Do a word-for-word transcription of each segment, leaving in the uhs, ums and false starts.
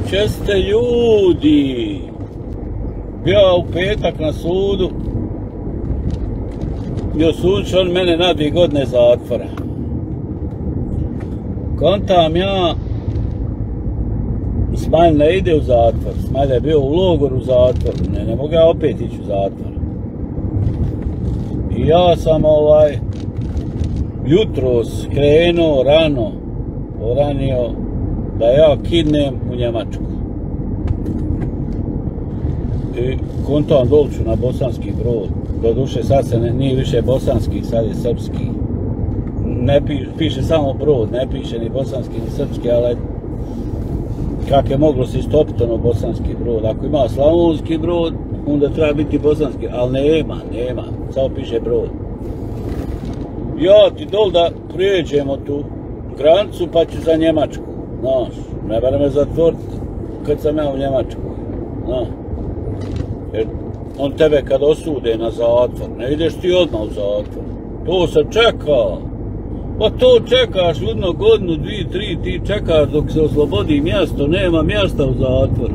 Česte ljudi, bio u petak na sudu i osudit će on mene na dvije godine zatvora. Kontam ja, Smajl ne ide u zatvor, Smajl je bio u logoru u zatvoru, ne, ne mogu ja opet ići u zatvor. I ja sam ovaj, jutros krenuo rano, oranio, da ja kidnem u Njemačku. I kontam dolću na Bosanski Brod. Doduše sad se ne, nije više bosanski, sad je srpski. Ne piše, piše samo Brod, ne piše ni bosanski ni srpski, ali kak je moglo se istopiti ono Bosanski Brod. Ako ima Slavonski Brod, onda treba biti bosanski, ali nema, nema, samo piše Brod. Ja ti dol da prijeđemo tu granicu pa ću za Njemačku. Znaš, ne bere me zatvoriti kad sam ja u Njemačku. Znaš, jer on tebe kad osude na zatvor, ne ideš ti odmah u zatvor. To se čeka. Pa to čekaš jedno godinu, dvije, tri, ti čekaš dok se oslobodi mjesto, nema mjesta u zatvoru.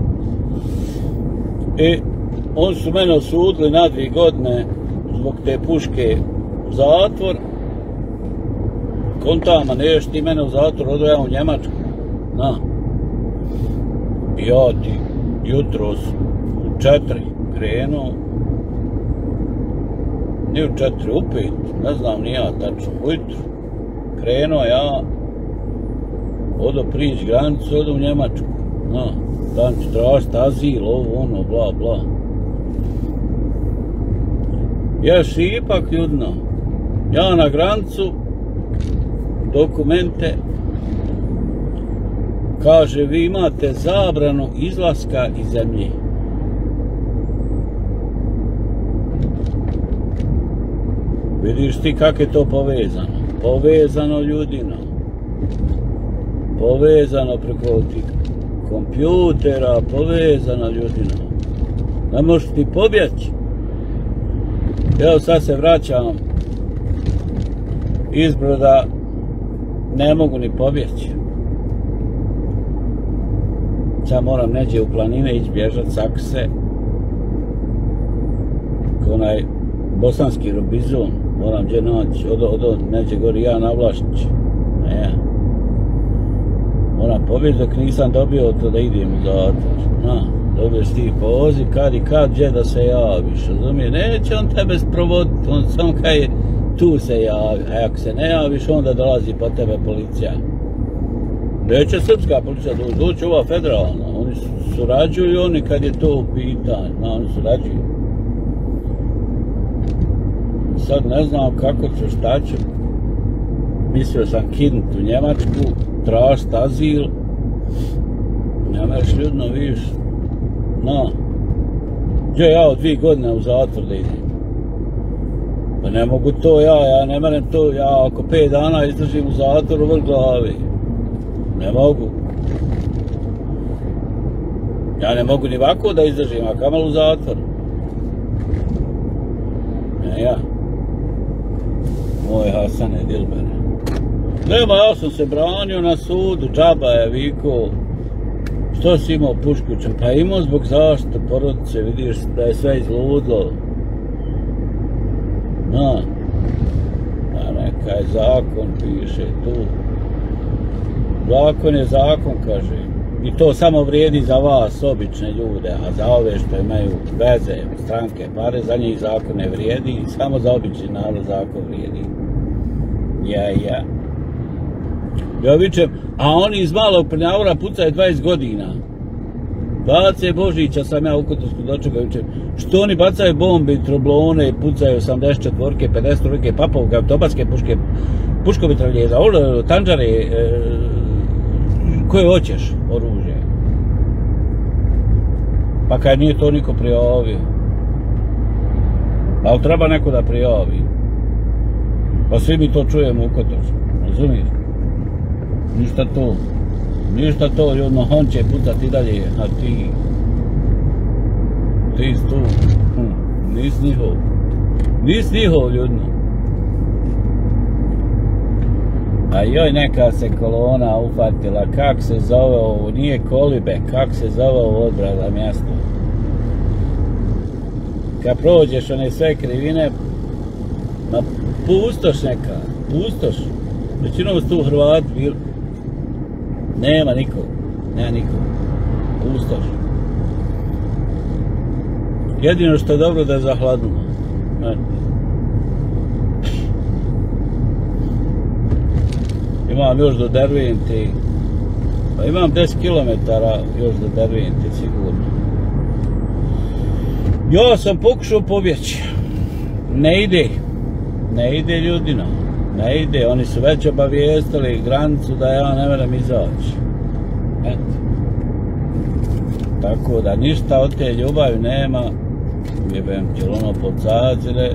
I oni su mene osudili na dvije godine zbog te puške u zatvor. Kontama, neš ti mene u zatvor, odo ja u Njemačku. Na. I ja ti jutros u četiri krenuo. Nije u četiri, u pet, ne znam ni ja tačno, ujutru. Krenuo ja, odo prići granicu, odo u Njemačku. Na, dan ću tražiti azil, ovo, ono, bla, bla. Još ipak ljudno, ja na granicu, dokumente, kaže vi imate zabranu izlaska iz zemlje. Vidiš ti kako je to povezano? Povezano ljudino. Povezano preko tih kompjutera, povezano ljudino. Ne možeš ti pobjeći. Evo sad se vraćam iz Broda, ne mogu ni pobjeći. Sad moram neđe u planine ići bježat, sakse. Onaj bosanski Robizon, moram gdje naći, odo, odo, neđe gori ja na Vlašnić. Ne. Moram pobjeći dok nisam dobio to da idem u zatvor. Na, dobiješ ti poziv, kad i kad, gdje da se javiš, razumije? Neće on tebe sprovoditi, on samo kad je tu se javi, a ako se ne javiš, onda dolazi po tebe policija. Neće srpska policija doći, doći ova federalna, oni surađuju oni kad je to u pitanju, no, oni surađuju. Sad ne znam kako ću, šta ću, mislio sam kidnut u Njemačku, tražit azil, nemaš ljudno, vidiš, no, gdje ja od dvije godine u zatvor da idem? Pa ne mogu to ja, ja ne merem to, ja ako pet dana izdržim u zatvoru vrh glavi. Ne mogu. Ja ne mogu ni ovako da izdržim, a kamel u zatvor. Ne ja. Moj Hasane Dilbere. Nema, ja sam se branio na sudu, džaba je vikao. Što si imao pušku? Pa imao zbog zaštite porodice, vidiš da je sve izludilo. Na. A nekaj zakon piše tu. Zakon je zakon, kaže. I to samo vrijedi za vas, obične ljude, a za ove što imaju veze, stranke, pare, za njih zakon ne vrijedi, samo za obični narod zakon vrijedi. Ja, ja. Ja vičem, a oni iz malog Prnjavora pucaju dvadeset godina. Bace Božića sam ja u Kotorsku dočekao, vičem, što oni bacaju bombe, troblone, pucaju osamdeset četvorke, pedeset četvorke, papovke, automatske puške, puškomitraljeza, tanđare, e, koje hoćeš oružje. Pa kaj nije to niko prijavio. Ali treba neko da prijavi. Pa svi mi to čujemo u Kotorsku, razumiješ? Ništa to. Ništa to, ljudno, on će pucati dalje, a ti... Ti tu, hm, nis njihov. Nis njihov, ljudno. A joj, neka se kolona ufatila, kak se zove ovo, nije Kolibe, kak se zove ovo odbrada mjesto. Kad prođeš one sve krivine, ma pustoš neka, pustoš. Većinom su tu Hrvati bili. Nema nikog, nema nikog, pustoš. Jedino što je dobro da je zahladno. Imam još do Dervente, pa imam deset kilometara još do Dervente, sigurno. Ja sam pokušao pobjeći, ne ide, ne ide ljudino, ne ide, oni su već obavijestili granicu da ja ne moram izaći. Eto. Tako da ništa od te ljubavi nema, jebem ti ono podsadzile.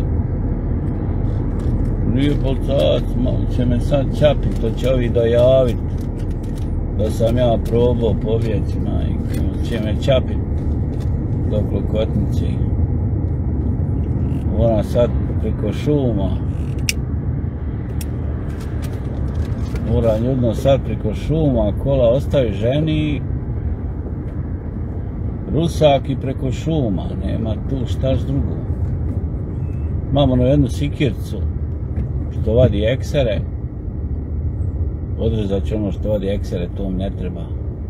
Nije policajac, će me sad čapit, to će ovi dojavit da sam ja probao pobjeći, majke, će me čapit do Klokotnice. Moram sad preko šuma, moram ljudno sad preko šuma, kola ostavi ženi, rusak i preko šuma, nema tu štaš drugo. Imamo ono jednu sikircu što vadi eksere, odrezat će ono što vadi eksere, to mi ne treba.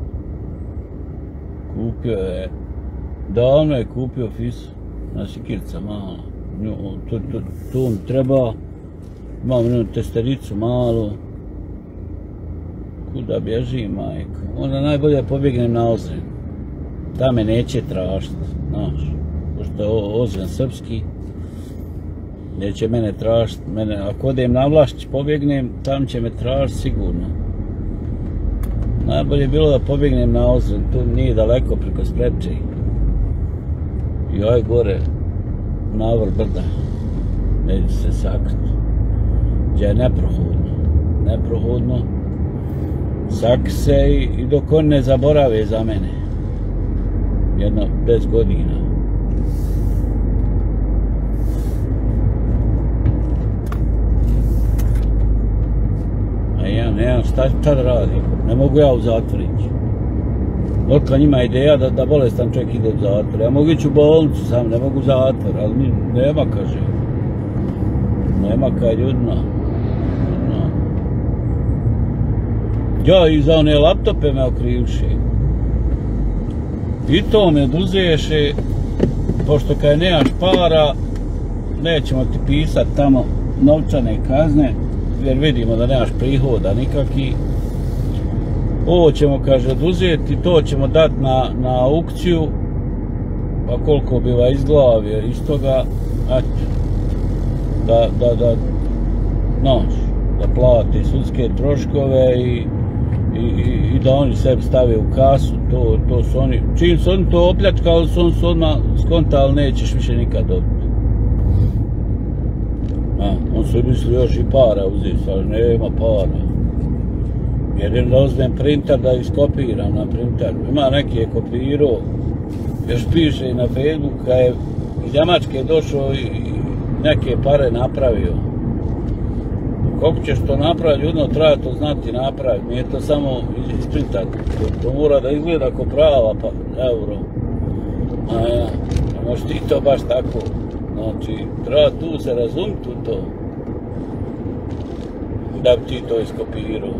Kupio je, davno je kupio fisu, na sikirca mala, to, to, to mi treba, imam jednu testericu malu, kuda bježim, majko, onda najbolje pobjegnem na Ozren, da me neće tražiti, znaš, pošto je Ozren srpski, neće mene tražiti, mene, ako odem na Vlašć, pobjegnem, tam će me tražiti sigurno. Najbolje je bilo da pobjegnem na Ozren, tu nije daleko preko Sprečej. I ovaj gore, na vrh brda, neće se sakriti, gdje je neprohodno, neprohodno, sakri se i, i dok on ne zaborave za mene, jedno deset godina. Ja nemam šta, šta da radim, ne mogu ja u zatvor ići. Volka njima ideja da, da bolestan čovjek ide u zatvor, ja mogu ići u bolnicu sam, ne mogu u zatvor, ali mi, nema, kaže. Nema kaj ljudno. No. Ja i za one laptope me okrivši. I to me oduzeše, pošto kaj nemaš para, nećemo ti pisat tamo novčane kazne, jer vidimo da nemaš prihoda nikaki. Ovo ćemo, kaže, oduzeti, to ćemo dati na, na aukciju, pa koliko biva izglavio iz toga, eto, da, da, da, znaš, da plati sudske troškove i, i, i, i da oni sebi stave u kasu, to, to su oni, čim su oni to opljačkali, su on su odmah skontali, nećeš više nikad dobiti. A, on su mislili još i para uzeti, ali nema para. Jedino da uzmem printer da iskopiram na printeru. Ima neki je kopirao, još piše i na Facebooku, kad je iz Njemačke došao i neke pare napravio. Kako ćeš to napraviti, ljudno treba to znati napraviti, nije to samo isprintati. To mora da izgleda kao prava pa euro. A ja, možeš ti to baš tako. Znači, treba tu se razumiti u to, da bi ti to iskopirao.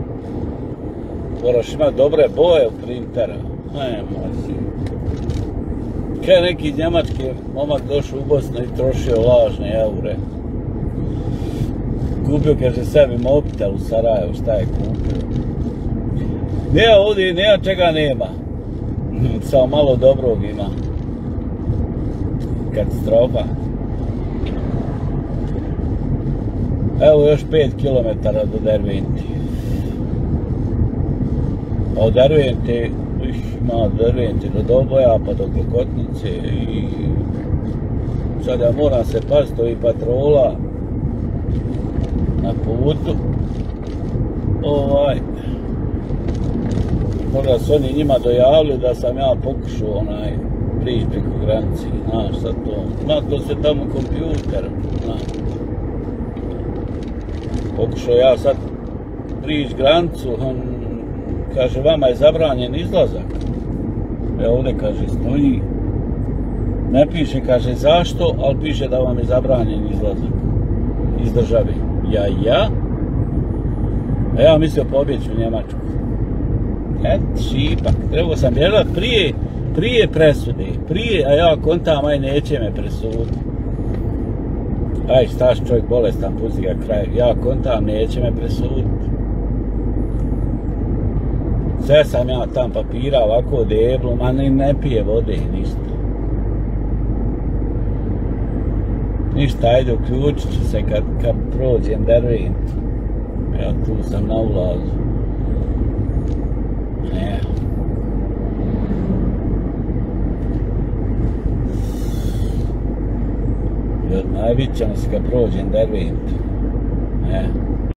Moraš imati dobre boje u printera. Ajmo si. Kaj neki iz Njemačke momak došao u Bosnu i trošio lažne eure. Kupio, kaže, sebi mobitel u Sarajevu, šta je kupio. Nema ovdje, nema čega nema. Samo malo dobrog ima. Katastrofa. Evo još pet kilometara do Dervente. A od Dervente, ima od Dervente do Doboja, pa do Klokotnice i sad ja moram se paziti ovih patrola na putu. Ovaj, možda su oni njima dojavili da sam ja pokušao onaj prići preko granici, znaš, sad to, zna to se tamo kompjuter, znaš. Pokušao ja sad prijeći granicu, on kaže vama je zabranjen izlazak. E ovdje kaže stoji, ne piše, kaže zašto, ali piše da vam je zabranjen izlazak iz države. Ja, ja, a ja mislio pobjeći u Njemačku. Et šipak, trebao sam bježat prije, prije presude, prije, a ja kontam, aj neće me presuditi. Aj, staš čovjek bolestan, pusti ga kraj, ja kontam, neće me presuditi. Sve sam ja tam papira ovako deblo, ma ne, ne pije vode, ništa. Ništa, ajde, uključit ću se kad, kad prođem Dervent. Ja tu sam na ulazu. Ne. I odmah vidit ćemo se kad prođem Dervent. Ne.